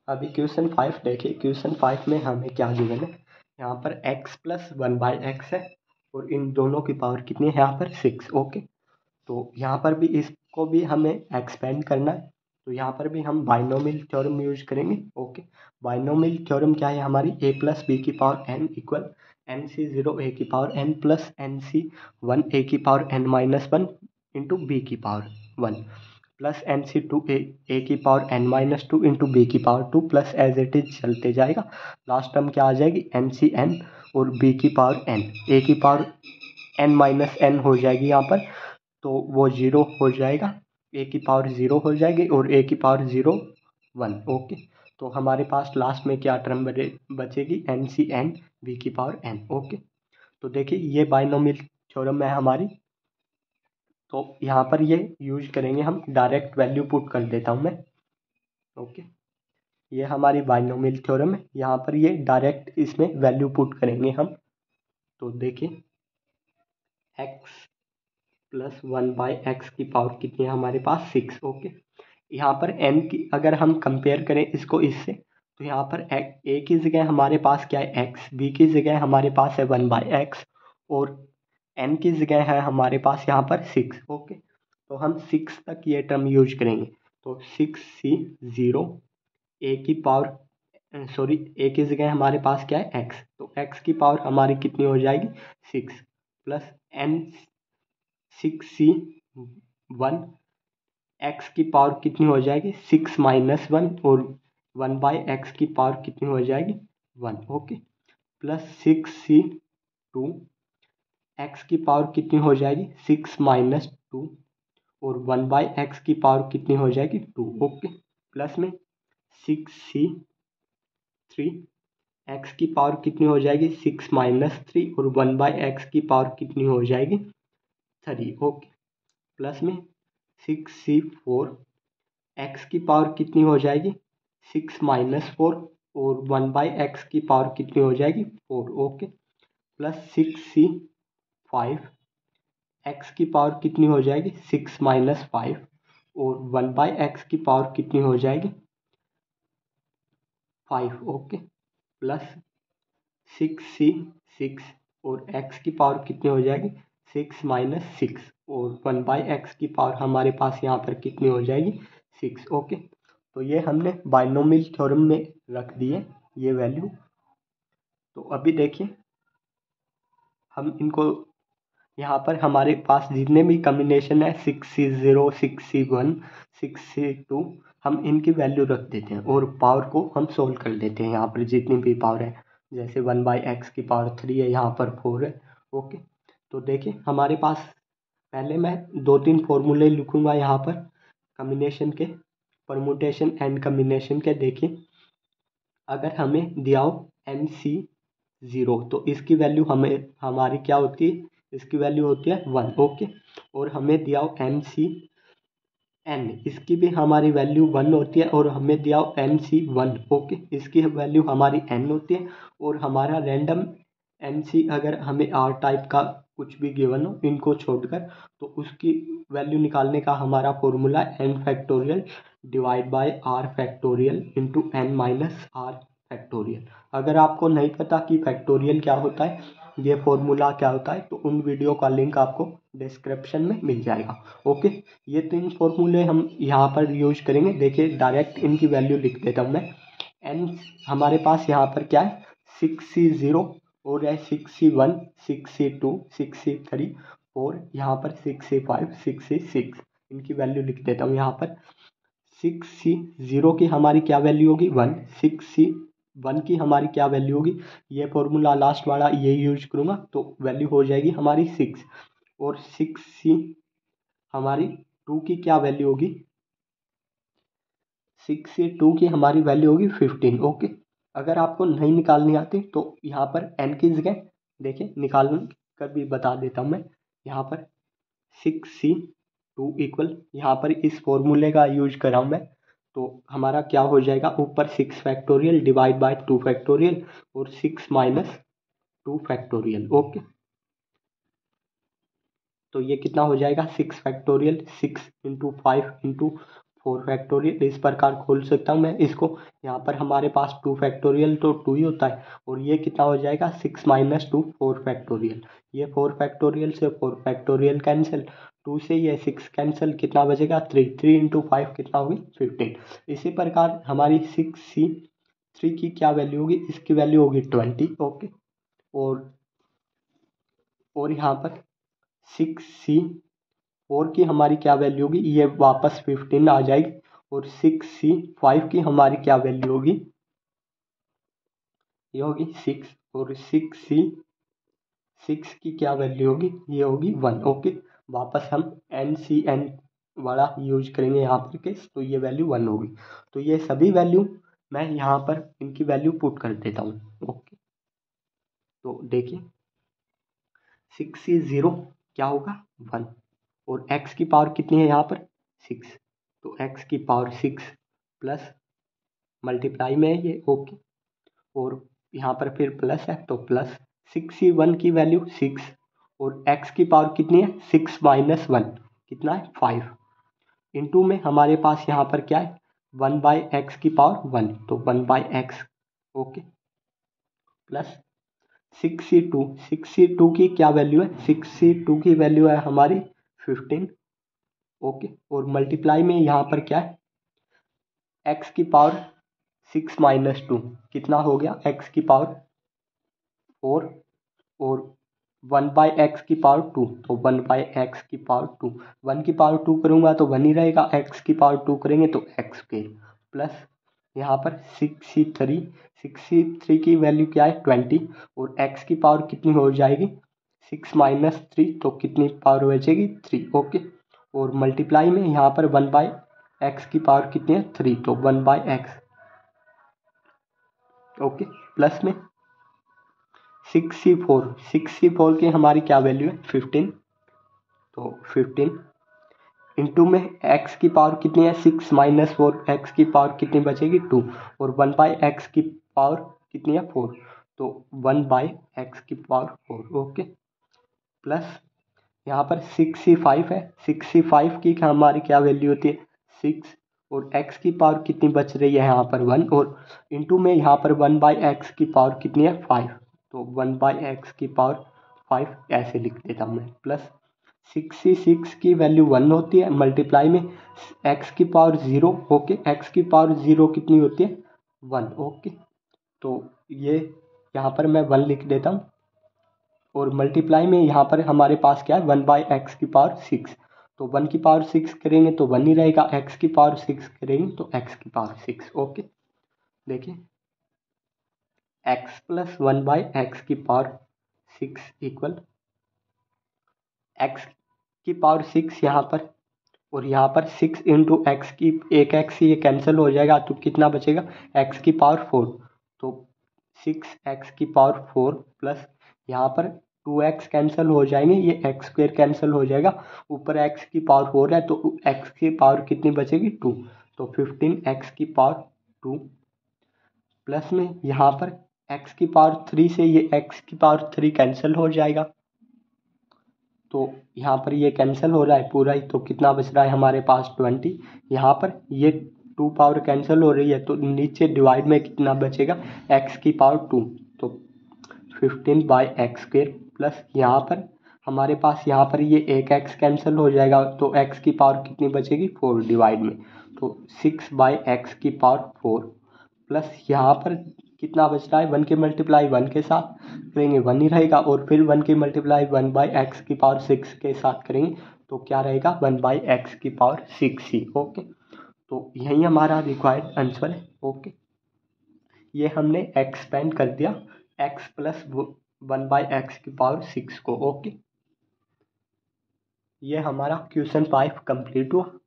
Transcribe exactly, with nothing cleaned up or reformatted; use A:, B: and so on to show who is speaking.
A: अभी question five देखिए, question five में हमें क्या गिवन है, यहाँ पर x plus one by x है और इन दोनों की पावर कितनी है यहाँ पर सिक्स। ओके, तो यहाँ पर भी इसको भी हमें एक्सपेंड करना है, तो यहाँ पर भी हम बाइनोमियल थ्योरम यूज करेंगे। ओके, बाइनोमियल थ्योरम क्या है हमारी, a प्लस बी की power n equal N C zero A की power n plus N C one A की power n minus one into B की power one plus N C two A A की power n minus two into B की power two plus as it is चलते जाएगा। Last term क्या आ जाएगी, N C N और B की पावर n, ए की पावर n माइनस एन हो जाएगी यहाँ पर, तो वो जीरो हो जाएगा, ए की पावर ज़ीरो हो जाएगी और ए की पावर ज़ीरो वन। ओके, तो हमारे पास लास्ट में क्या टर्म बचेगी, एन सी एन बी की पावर एन। ओके, तो देखिए ये बाइनोमियल थ्योरम है हमारी, तो यहाँ पर ये यूज करेंगे हम, डायरेक्ट वैल्यू पुट कर देता हूँ मैं। ओके, ये हमारी बाइनोमियल थ्योरम है, यहाँ पर ये डायरेक्ट इसमें वैल्यू पुट करेंगे हम। तो देखिए x plus one by x की पावर कितनी है हमारे पास, सिक्स। ओके, यहाँ पर n की अगर हम कंपेयर करें इसको इससे, तो यहाँ पर a की जगह हमारे पास क्या है x, b की जगह हमारे पास है वन बाई एक्स और n की जगह है हमारे पास यहाँ पर सिक्स। ओके, तो हम सिक्स तक ये टर्म यूज करेंगे, तो सिक्स सी ज़ीरो ए की पावर सॉरी ए की जगह हमारे पास क्या है x, तो x की पावर हमारी कितनी हो जाएगी सिक्स प्लस एन सिक्स सी वन, एक्स की पावर कितनी हो जाएगी सिक्स माइनस वन और वन बाई एक्स की पावर कितनी हो जाएगी one. Okay, plus six C two, x की पावर कितनी हो जाएगी सिक्स माइनस टू और वन बाई एक्स की पावर कितनी हो जाएगी टू। ओके, प्लस में सिक्स सी थ्री, एक्स की पावर कितनी हो जाएगी सिक्स माइनस थ्री और वन बाई एक्स की पावर कितनी हो जाएगी थ्री। ओके, प्लस में सिक्स सी फोर, एक्स की पावर कितनी हो जाएगी सिक्स माइनस फोर और वन बाई एक्स की पावर कितनी हो जाएगी four. Okay, plus six C five, x की पावर कितनी हो जाएगी सिक्स माइनस फाइव और वन बाई एक्स की पावर कितनी हो जाएगी five. Okay, plus six C six और एक्स की पावर कितनी हो जाएगी सिक्स माइनस सिक्स और वन बाई एक्स की पावर हमारे पास यहाँ पर कितनी हो जाएगी सिक्स। ओके, तो ये हमने बाइनोमियल थ्योरम में रख दिए ये वैल्यू। तो अभी देखिए हम इनको, यहाँ पर हमारे पास जितने भी कम्बिनेशन है six C zero six C one six C two, हम इनकी वैल्यू रख देते हैं और पावर को हम सोल्व कर देते हैं। यहाँ पर जितनी भी पावर है, जैसे वन बाई एक्स की पावर थ्री है, यहाँ पर फोर है। ओके, तो देखिए हमारे पास पहले मैं दो तीन फॉर्मूले लिखूंगा यहाँ पर कम्बिनेशन के, परमुटेशन एंड कम्बिनेशन के। देखिए अगर हमें दिया हो एम सी ज़ीरो, तो इसकी वैल्यू हमें हमारी क्या होती है, इसकी वैल्यू होती है वन। ओके, और हमें दिया हो एम सी एन, इसकी भी हमारी वैल्यू वन होती है और हमें दिया हो एम सी वन। ओके, इसकी वैल्यू हमारी एन होती है और हमारा रैंडम एम सी अगर हमें आर टाइप का कुछ भी गिवन हो इनको छोड़कर, तो उसकी वैल्यू निकालने का हमारा formula n factorial divide by r factorial into n minus r factorial. अगर आपको नहीं पता कि फैक्टोरियल क्या होता है, ये फॉर्मूला क्या होता है, तो उन वीडियो का लिंक आपको डिस्क्रिप्शन में मिल जाएगा। ओके, ये तीन फॉर्मूले हम यहाँ पर यूज करेंगे। देखिए डायरेक्ट इनकी वैल्यू लिख देता हूँ मैं। एन हमारे पास यहाँ पर क्या है सिक्स सी ज़ीरो और है six C one six C two six C three और यहाँ पर six C five six C six, इनकी वैल्यू लिख देता हूँ यहाँ पर। सिक्स सी ज़ीरो की हमारी क्या वैल्यू होगी वन, सिक्स सी वन की हमारी क्या वैल्यू होगी, ये फॉर्मूला लास्ट वाला ये यूज करूँगा तो वैल्यू हो जाएगी हमारी सिक्स और सिक्स सी हमारी टू की क्या वैल्यू होगी, सिक्स सी टू की हमारी वैल्यू होगी फिफ्टीन। ओके, अगर आपको नहीं निकालनी आती तो यहाँ पर एन की जगह देखिए निकाल कर भी बता देता हूँ मैं। यहाँ पर सिक्स सी टू इक्वल, यहाँ पर इस फॉर्मूले का यूज करा हूँ मैं, तो हमारा क्या हो जाएगा ऊपर six factorial divide by two factorial और six minus two factorial. Okay, तो ये कितना हो जाएगा six factorial, six into five into four factorial इस प्रकार खोल सकता हूँ मैं इसको। यहाँ पर हमारे पास टू फैक्टोरियल तो टू ही होता है, और ये कितना हो जाएगा six minus two four factorial. ये फोर फैक्टोरियल से फोर फैक्टोरियल कैंसिल, टू से ये सिक्स कैंसिल, कितना बचेगा थ्री। थ्री इंटू फाइव कितना होगी फिफ्टीन। इसी प्रकार हमारी सिक्स सी थ्री की क्या वैल्यू होगी, इसकी वैल्यू होगी ट्वेंटी। ओके, और और यहाँ पर सिक्स सी फोर की हमारी क्या वैल्यू होगी, ये वापस फिफ्टीन आ जाएगी। और सिक्स सी फाइव की हमारी क्या वैल्यू होगी, ये होगी सिक्स। और सिक्स सी सिक्स की क्या वैल्यू होगी, ये होगी वन। ओके, वापस हम एन सी एन वाला यूज करेंगे यहाँ पर केस, तो ये वैल्यू वन होगी। तो ये सभी वैल्यू मैं यहाँ पर इनकी वैल्यू पुट कर देता हूँ। ओके, तो देखिए सिक्स सी ज़ीरो क्या होगा वन, और x की पावर कितनी है यहाँ पर सिक्स, तो x की पावर सिक्स प्लस मल्टीप्लाई में है ये। ओके, और यहाँ पर फिर प्लस है तो प्लस सिक्स सी वन की वैल्यू सिक्स, और x की पावर कितनी है सिक्स माइनस वन कितना है फाइव, इंटू में हमारे पास यहाँ पर क्या है वन बाई एक्स की पावर वन, तो one by x. Okay, plus six C two six C two की क्या वैल्यू है, सिक्स सी टू की वैल्यू है हमारी फिफ्टीन। ओके, और मल्टीप्लाई में यहाँ पर क्या है x की पावर सिक्स माइनस टू कितना हो गया x की पावर फोर, और वन बाई एक्स की पावर टू, तो वन बाई एक्स की पावर टू, वन की पावर टू करूँगा तो वन ही रहेगा, x की पावर टू करेंगे तो एक्स स्क्वेयर, प्लस यहाँ पर six C three six C three की वैल्यू क्या है ट्वेंटी, और x की पावर कितनी हो जाएगी सिक्स माइनस थ्री, तो कितनी पावर बचेगी थ्री। ओके, और मल्टीप्लाई में यहाँ पर वन बाई एक्स की पावर कितनी है थ्री, तो one by x. Okay, plus में six C four six C four की हमारी क्या वैल्यू है फिफ्टीन, तो फिफ्टीन इंटू में x की पावर कितनी है सिक्स माइनस फोर, एक्स की पावर कितनी बचेगी टू, और वन बाई एक्स की पावर कितनी है फोर, तो वन बाई एक्स की पावर फोर। ओके, प्लस यहाँ पर सिक्स सी फाइव है, सिक्स सी फाइव की हमारी क्या वैल्यू होती है सिक्स, और x की पावर कितनी बच रही है यहाँ पर वन, और इंटू में यहाँ पर वन बाई एक्स की पावर कितनी है फाइव, तो वन बाई एक्स की पावर फाइव ऐसे लिख देता हूँ मैं। प्लस सिक्स सी सिक्स की वैल्यू वन होती है, मल्टीप्लाई में x की पावर ज़ीरो। ओके, x की पावर ज़ीरो कितनी होती है वन। ओके, तो ये यहाँ पर मैं वन लिख देता हूँ, और मल्टीप्लाई में यहाँ पर हमारे पास क्या है वन बाई एक्स की पावर सिक्स, तो वन की पावर सिक्स करेंगे तो वन ही रहेगा, एक्स की पावर सिक्स करेंगे तो एक्स की पावर सिक्स। ओके, देखिए x plus one by x की पावर सिक्स इक्वल एक्स की पावर सिक्स यहाँ पर, और यहाँ पर सिक्स इंटू एक्स की एक एक्स ये कैंसिल हो जाएगा, तो कितना बचेगा एक्स की पावर फोर, तो सिक्स एक्स की पावर फोर प्लस यहाँ पर टू एक्स कैंसिल हो जाएंगे, ये एक्स स्क्वेयर कैंसिल हो जाएगा, ऊपर एक्स की पावर फोर है तो एक्स की पावर कितनी बचेगी टू, तो फिफ्टीन एक्स की पावर टू, प्लस में यहाँ पर एक्स की पावर थ्री से ये एक्स की पावर थ्री कैंसिल हो जाएगा, तो यहाँ पर ये कैंसिल हो रहा है पूरा ही, तो कितना बच रहा है हमारे पास ट्वेंटी। यहाँ पर ये टू पावर कैंसिल हो रही है तो नीचे डिवाइड में कितना बचेगा एक्स की पावर टू, तो fifteen by x square, plus यहाँ पर हमारे पास यहाँ पर ये एक एक्स कैंसिल हो जाएगा, तो एक्स की पावर कितनी बचेगी फोर डिवाइड में, तो सिक्स बाई एक्स की पावर फोर, प्लस यहाँ पर कितना बच रहा है वन के मल्टीप्लाई वन के साथ करेंगे वन ही रहेगा, और फिर वन के मल्टीप्लाई वन बाई एक्स की पावर सिक्स के साथ करेंगे तो क्या रहेगा वन बाई एक्स की पावर सिक्स ही। ओके, तो यही हमारा रिक्वायर्ड आंसर है। ओके, ये हमने एक्सपेंड कर दिया x plus one by x की पावर सिक्स को। ओके, ये हमारा क्वेश्चन फाइव कंप्लीट हुआ।